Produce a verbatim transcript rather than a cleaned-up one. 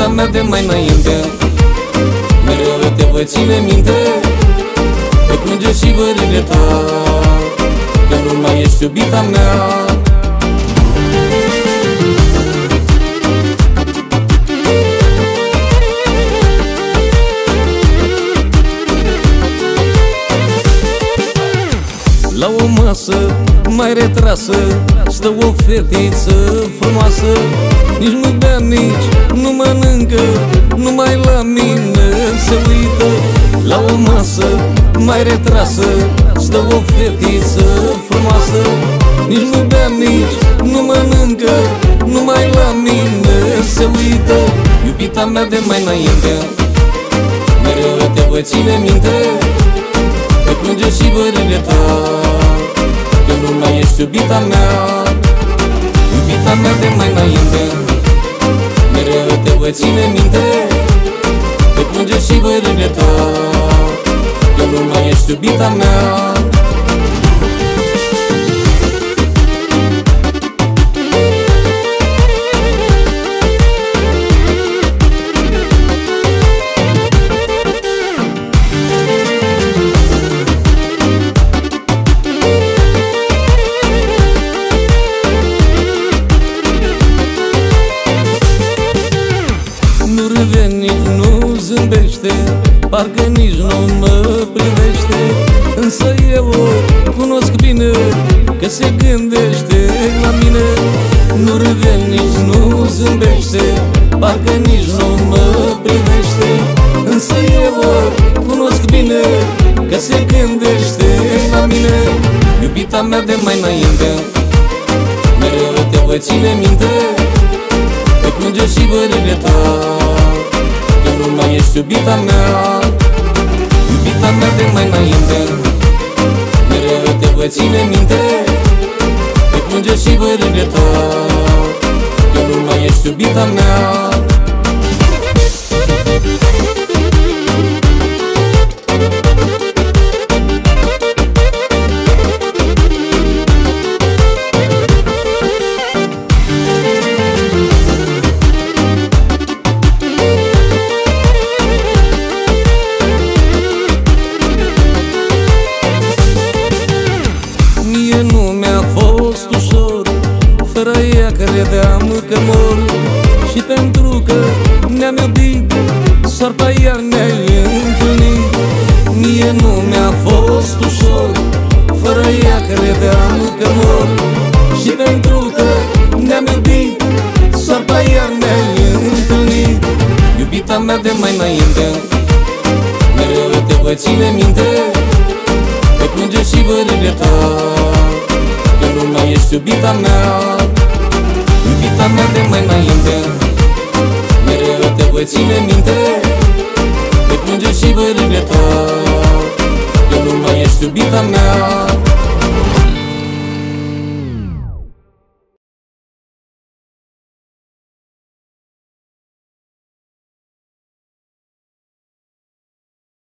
Iubita mea de mai înainte, mereu te voi ține minte, voi plânge și voi regreta că nu mai ești iubita mea. La o masă mai retrasă stă o fetiță frumoasă, nici nu bea, nici nu mănâncă, numai la mine se uită. La o masă mai retrasă stă o fetiță frumoasă, nici nu bea, nici nu mănâncă, numai la mine se uită. Iubita mea de mai înainte, mereu te voi ține minte, voi plânge și voi regreta că nu mai ești iubita mea. Iubita mea de mai înainte, mereu te voi ține minte, voi plânge și voi regreta că nu mai ești iubita mea. Nici nu zâmbește, parcă nici nu mă privește, însă eu o cunosc bine, că se gândește la mine. Nu râde, nici nu zâmbește, parcă nici nu mă privește, însă eu o cunosc bine, că se gândește la mine. Iubita mea de mai înainte, mereu te voi ține minte, voi plânge și voi regreta că nu mai ești iubita mea. Iubita mea de mai înainte, mereu te voi ține minte, voi plânge și voi regreta că nu mai ești iubita mea. Fără ea credeam că mor, și pentru că ne-am iubit, soarta iar ne-a întâlnit. Mie nu mi-a fost ușor, fără ea credeam că mor, și pentru că ne-am iubit, soarta iar ne-a întâlnit. Iubita mea de mai înainte, mereu te voi ține minte, voi plânge și voi regreta că nu mai ești iubita mea. Iubita mea de mai înainte, mereu te voi ține minte, voi plânge și voi regreta că nu mai ești iubita mea.